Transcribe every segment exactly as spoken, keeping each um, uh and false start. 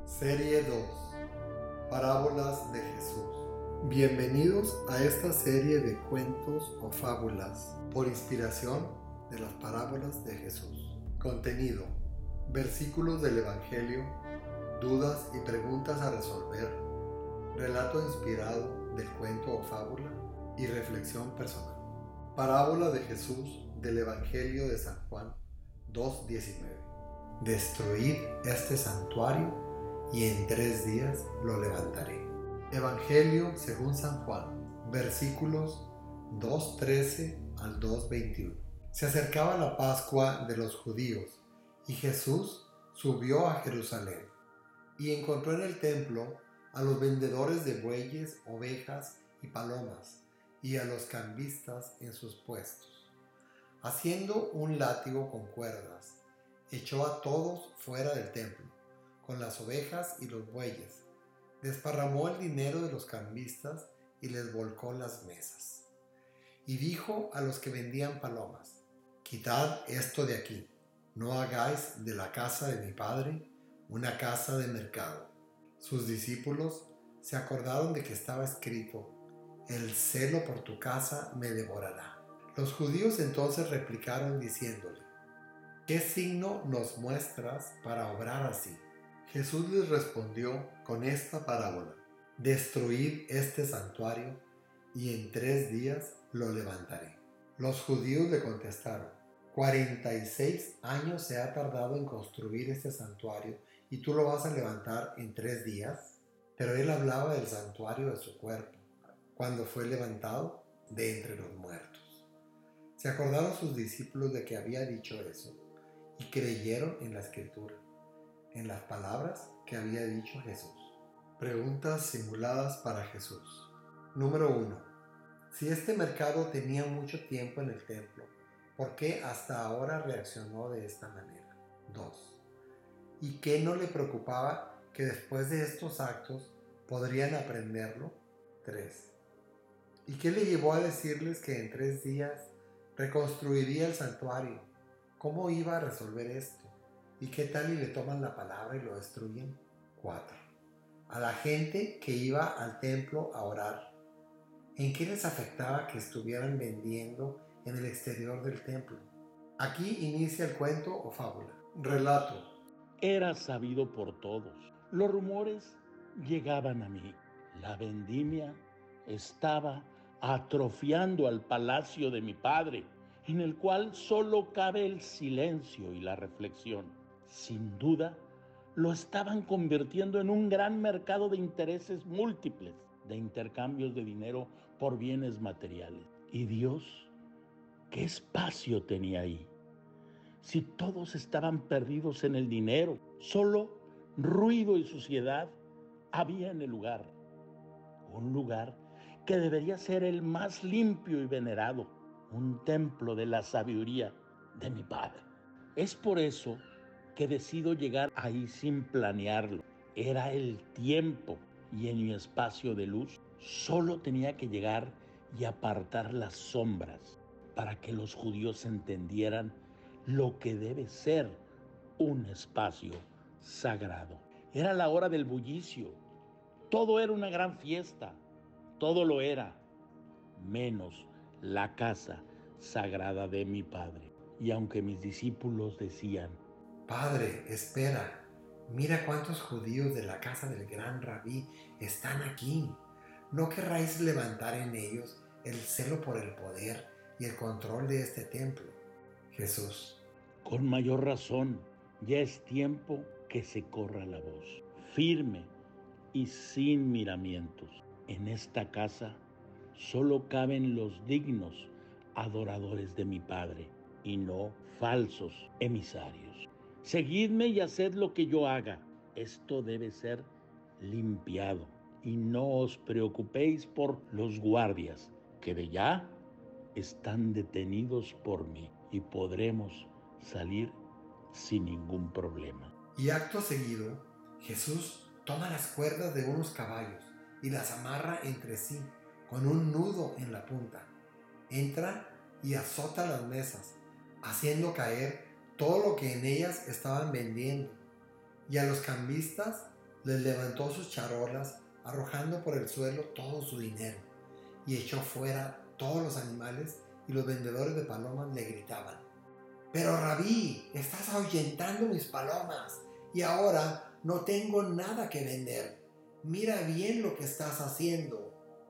Serie dos. Parábolas de Jesús. Bienvenidos a esta serie de cuentos o fábulas por inspiración de las parábolas de Jesús. Contenido: versículos del Evangelio, dudas y preguntas a resolver, relato inspirado del cuento o fábula y reflexión personal. Parábola de Jesús del Evangelio de San Juan dos diecinueve. Destruid este santuario y en tres días lo levantaré. Evangelio según San Juan, versículos dos trece al dos veintiuno. Se acercaba la Pascua de los judíos y Jesús subió a Jerusalén y encontró en el templo a los vendedores de bueyes, ovejas y palomas y a los cambistas en sus puestos. Haciendo un látigo con cuerdas, echó a todos fuera del templo, con las ovejas y los bueyes, desparramó el dinero de los cambistas y les volcó las mesas. Y dijo a los que vendían palomas: quitad esto de aquí, no hagáis de la casa de mi padre una casa de mercado. Sus discípulos se acordaron de que estaba escrito: el celo por tu casa me devorará. Los judíos entonces replicaron diciéndole: ¿qué signo nos muestras para obrar así? Jesús les respondió con esta parábola: destruid este santuario y en tres días lo levantaré. Los judíos le contestaron: cuarenta y seis años se ha tardado en construir este santuario y tú lo vas a levantar en tres días. Pero él hablaba del santuario de su cuerpo, cuando fue levantado de entre los muertos. Se acordaron sus discípulos de que había dicho eso y creyeron en la escritura, en las palabras que había dicho Jesús. Preguntas simuladas para Jesús. Número uno. Si este mercado tenía mucho tiempo en el templo, ¿por qué hasta ahora reaccionó de esta manera? dos. ¿Y qué no le preocupaba que después de estos actos podrían aprenderlo? tres. ¿Y qué le llevó a decirles que en tres días reconstruiría el santuario? ¿Cómo iba a resolver esto? ¿Y qué tal y le toman la palabra y lo destruyen? cuatro. A la gente que iba al templo a orar, ¿en qué les afectaba que estuvieran vendiendo en el exterior del templo? Aquí inicia el cuento o fábula. Relato. Era sabido por todos. Los rumores llegaban a mí. La vendimia estaba atrofiando al palacio de mi padre, en el cual solo cabe el silencio y la reflexión. Sin duda, lo estaban convirtiendo en un gran mercado de intereses múltiples, de intercambios de dinero por bienes materiales. ¿Y Dios qué espacio tenía ahí? Si todos estaban perdidos en el dinero, solo ruido y suciedad había en el lugar. Un lugar que debería ser el más limpio y venerado, un templo de la sabiduría de mi padre. Es por eso que decido llegar ahí sin planearlo. Era el tiempo y en mi espacio de luz solo tenía que llegar y apartar las sombras para que los judíos entendieran lo que debe ser un espacio sagrado. Era la hora del bullicio. Todo era una gran fiesta. Todo lo era, menos la casa sagrada de mi padre. Y aunque mis discípulos decían: Padre, espera, mira cuántos judíos de la casa del gran rabí están aquí. ¿No querráis levantar en ellos el celo por el poder y el control de este templo? Jesús: con mayor razón, ya es tiempo que se corra la voz, firme y sin miramientos. En esta casa solo caben los dignos adoradores de mi Padre y no falsos emisarios. Seguidme y haced lo que yo haga. Esto debe ser limpiado. Y no os preocupéis por los guardias, que de ya están detenidos por mí y podremos salir sin ningún problema. Y acto seguido, Jesús toma las cuerdas de unos caballos y las amarra entre sí con un nudo en la punta. Entra y azota las mesas, haciendo caer todo lo que en ellas estaban vendiendo, y a los cambistas Les levantó sus charolas, arrojando por el suelo todo su dinero, y echó fuera todos los animales, y los vendedores de palomas le gritaban: «Pero Rabí, estás ahuyentando mis palomas, y ahora no tengo nada que vender. Mira bien lo que estás haciendo».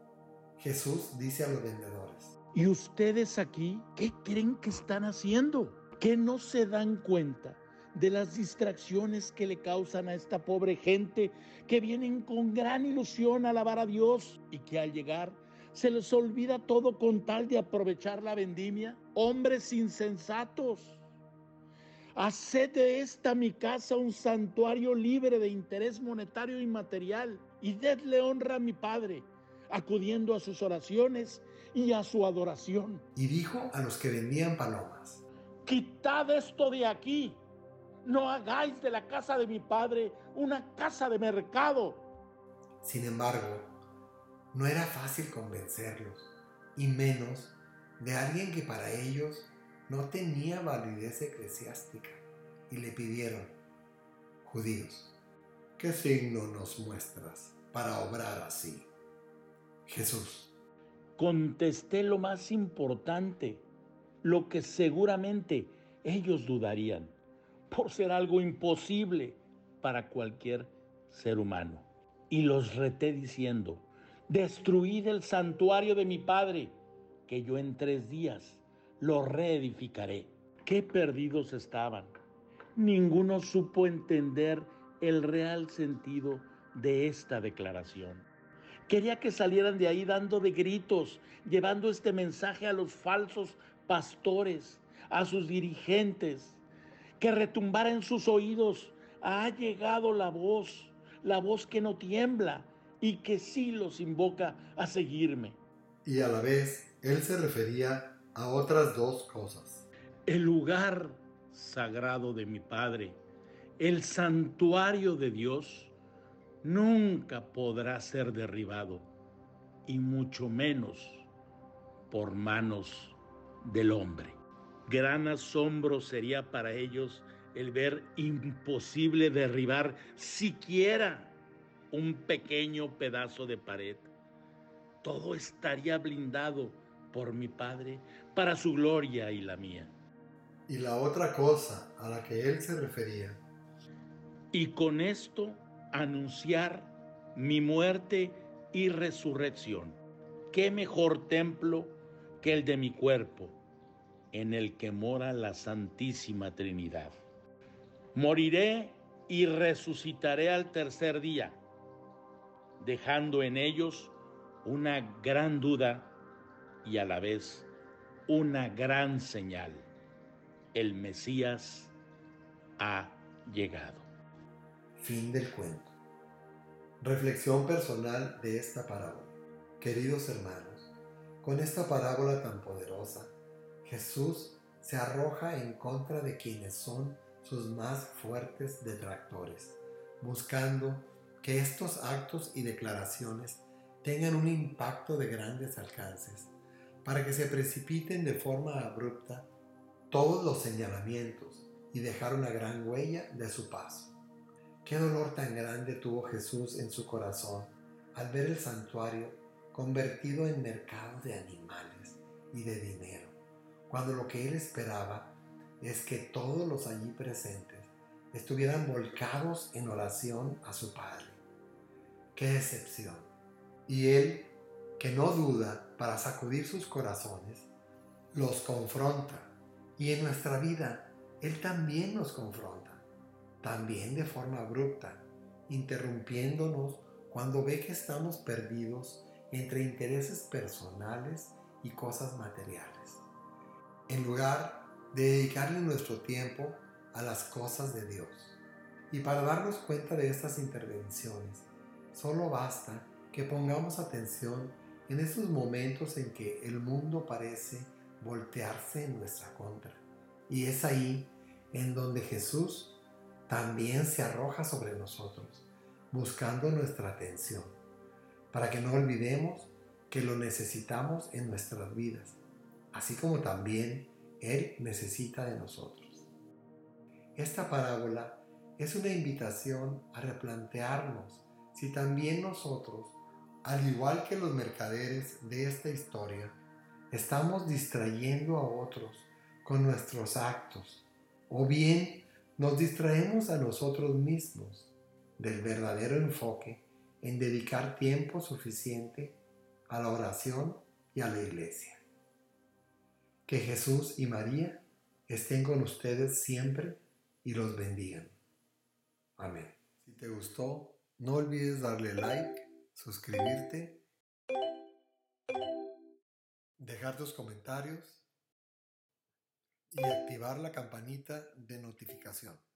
Jesús dice a los vendedores: ¿Y ustedes aquí qué creen que están haciendo? ¿Que no se dan cuenta de las distracciones que le causan a esta pobre gente que vienen con gran ilusión a alabar a Dios y que al llegar se les olvida todo con tal de aprovechar la vendimia? Hombres insensatos, haced de esta mi casa un santuario libre de interés monetario y material, y dedle honra a mi Padre, acudiendo a sus oraciones y a su adoración. Y dijo a los que vendían palomas: «Quitad esto de aquí, no hagáis de la casa de mi Padre una casa de mercado». Sin embargo, no era fácil convencerlos, y menos de alguien que para ellos no tenía validez eclesiástica, y le pidieron: «Judíos, ¿qué signo nos muestras para obrar así?» Jesús: Contesté lo más importante, lo que seguramente ellos dudarían, por ser algo imposible para cualquier ser humano. Y los reté diciendo: «Destruid el santuario de mi Padre, que yo en tres días lo reedificaré». Qué perdidos estaban. Ninguno supo entender el real sentido de esta declaración. Quería que salieran de ahí dando de gritos, llevando este mensaje a los falsos pastores, a sus dirigentes, que retumbara en sus oídos: «Ha llegado la voz, la voz que no tiembla y que sí los invoca a seguirme». Y a la vez, él se refería a otras dos cosas: el lugar sagrado de mi Padre, el santuario de Dios, nunca podrá ser derribado, y mucho menos por manos del hombre. Gran asombro sería para ellos el ver imposible derribar siquiera un pequeño pedazo de pared. Todo estaría blindado por mi Padre para su gloria y la mía. Y la otra cosa a la que él se refería: y con esto anunciar mi muerte y resurrección. ¿Qué mejor templo que el de mi cuerpo, en el que mora la Santísima Trinidad? Moriré y resucitaré al tercer día, dejando en ellos una gran duda y a la vez una gran señal: el Mesías ha llegado. Fin del cuento. Reflexión personal de esta parábola. Queridos hermanos, con esta parábola tan poderosa, Jesús se arroja en contra de quienes son sus más fuertes detractores, buscando que estos actos y declaraciones tengan un impacto de grandes alcances, para que se precipiten de forma abrupta todos los señalamientos y dejar una gran huella de su paso. Qué dolor tan grande tuvo Jesús en su corazón al ver el santuario convertido en mercado de animales y de dinero, cuando lo que él esperaba es que todos los allí presentes estuvieran volcados en oración a su Padre. ¡Qué decepción! Y él, que no duda para sacudir sus corazones, los confronta, y en nuestra vida él también nos confronta, también de forma abrupta, interrumpiéndonos cuando ve que estamos perdidos entre intereses personales y cosas materiales, en lugar de dedicarle nuestro tiempo a las cosas de Dios. Y para darnos cuenta de estas intervenciones, solo basta que pongamos atención en esos momentos en que el mundo parece voltearse en nuestra contra. Y es ahí en donde Jesús también se arroja sobre nosotros, buscando nuestra atención, para que no olvidemos que lo necesitamos en nuestras vidas, así como también Él necesita de nosotros. Esta parábola es una invitación a replantearnos si también nosotros, al igual que los mercaderes de esta historia, estamos distrayendo a otros con nuestros actos, o bien nos distraemos a nosotros mismos del verdadero enfoque en dedicar tiempo suficiente a la oración y a la iglesia. Que Jesús y María estén con ustedes siempre y los bendigan. Amén. Si te gustó, no olvides darle like, suscribirte, dejar tus comentarios y activar la campanita de notificación.